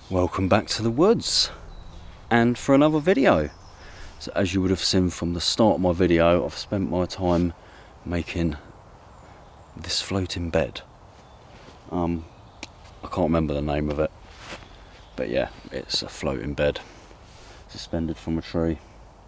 Welcome back to the woods and for another video. So as you would have seen from the start of my video, I've spent my time making this floating bed. I can't remember the name of it, but yeah, it's a floating bed suspended from a tree.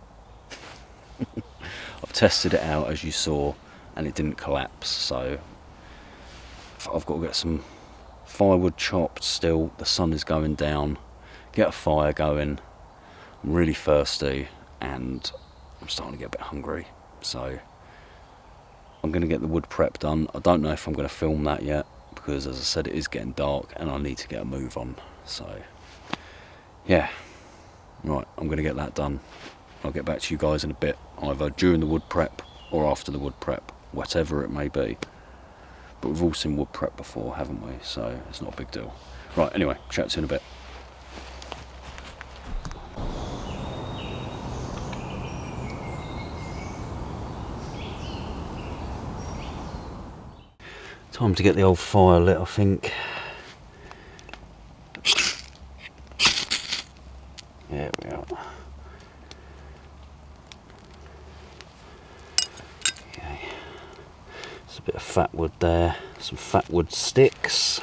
I've tested it out as you saw and it didn't collapse, so I've got to get some firewood chopped still. The sun is going down, get a fire going. I'm really thirsty and I'm starting to get a bit hungry, so I'm going to get the wood prep done. I don't know if I'm going to film that yet because, as I said, it is getting dark and I need to get a move on. So yeah, right, I'm going to get that done. I'll get back to you guys in a bit, either during the wood prep or after the wood prep, whatever it may be. But we've all seen wood prep before, haven't we? So it's not a big deal. Right, anyway, chat to you in a bit. Time to get the old fire lit, I think. There we are. Okay. There's a bit of fat wood there, some fat wood sticks.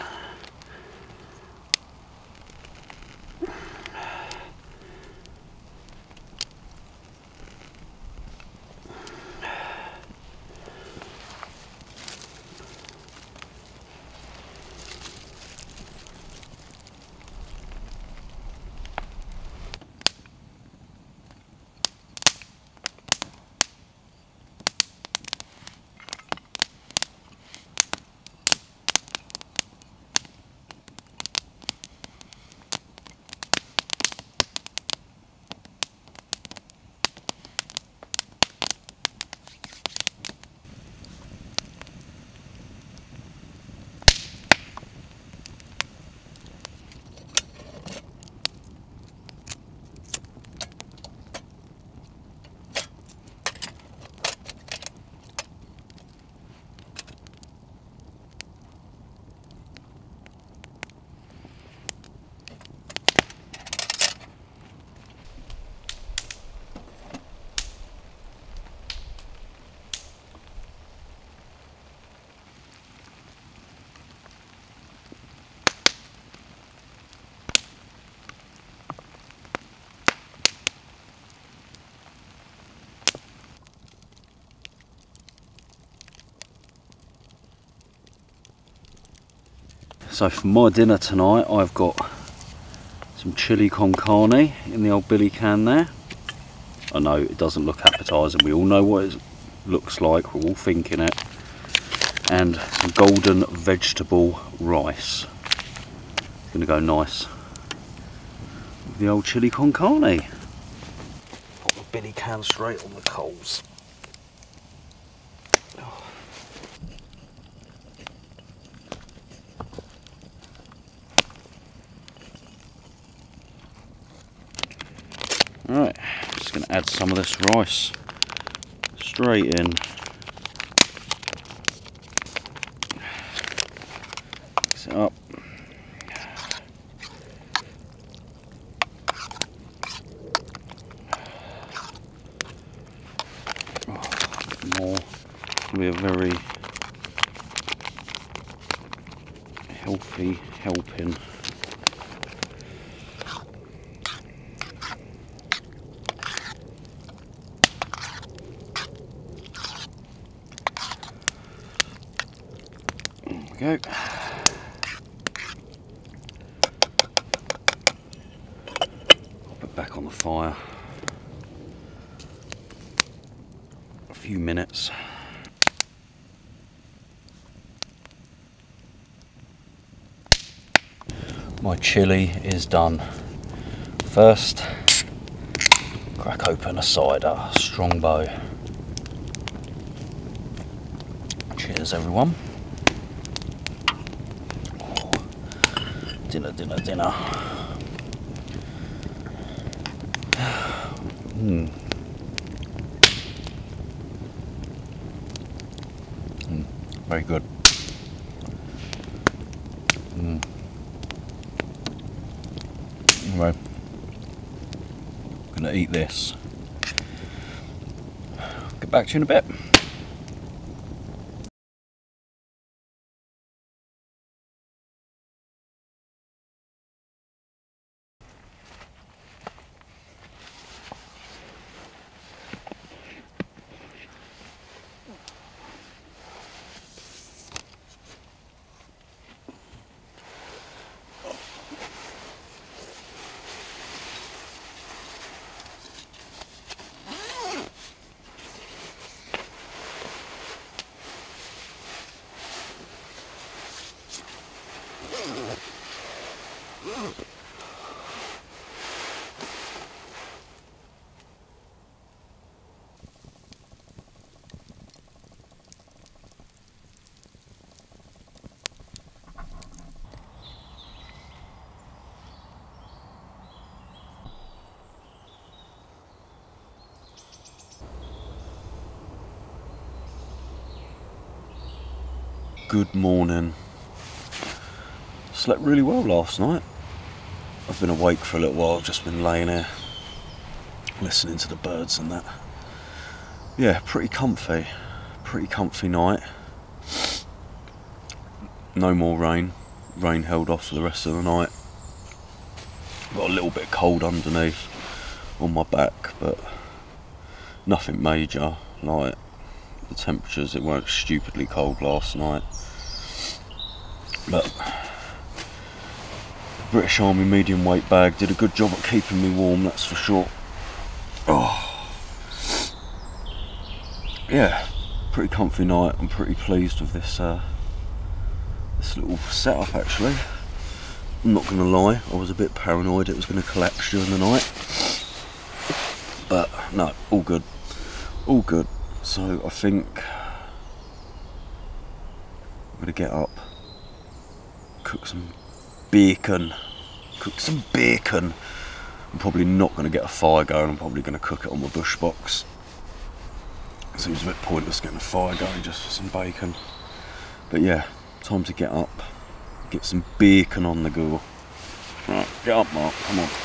So for my dinner tonight, I've got some chili con carne in the old billy can there. I know it doesn't look appetising, we all know what it looks like, we're all thinking it. And some golden vegetable rice. It's going to go nice with the old chili con carne. Put the billy can straight on the coals. Right, just going to add some of this rice straight in. Mix it up. Oh, a bit more. It's going to be a very healthy helping. Go. Pop it back on the fire. A few minutes. My chili is done. First, crack open a cider, Strongbow. Cheers, everyone. Dinner, dinner, dinner. Very good. Anyway, I'm gonna eat this. Get back to you in a bit. Good morning. Slept really well last night. I've been awake for a little while, just been laying here listening to the birds and that. Yeah, pretty comfy night. No more rain. Rain held off for the rest of the night. Got a little bit cold underneath on my back, but nothing major. Like the temperatures, it weren't stupidly cold last night. But British Army medium weight bag did a good job at keeping me warm, that's for sure. Oh. Yeah, pretty comfy night. I'm pretty pleased with this this little setup actually. I'm not gonna lie, I was a bit paranoid it was gonna collapse during the night. But no, all good. All good. So I think I'm gonna get up, cook some bacon. I'm probably not going to get a fire going, I'm probably going to cook it on my bush box. Seems a bit pointless getting a fire going just for some bacon. But yeah, time to get up, get some bacon on the go. Right, get up Mark, come on.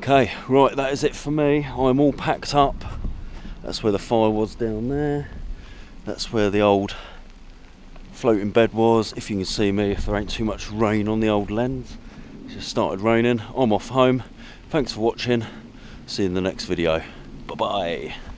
Okay, right, that is it for me. I'm all packed up. That's where the fire was down there. That's where the old floating bed was. If you can see me, if there ain't too much rain on the old lens. It's just started raining. I'm off home. Thanks for watching. See you in the next video. Bye bye.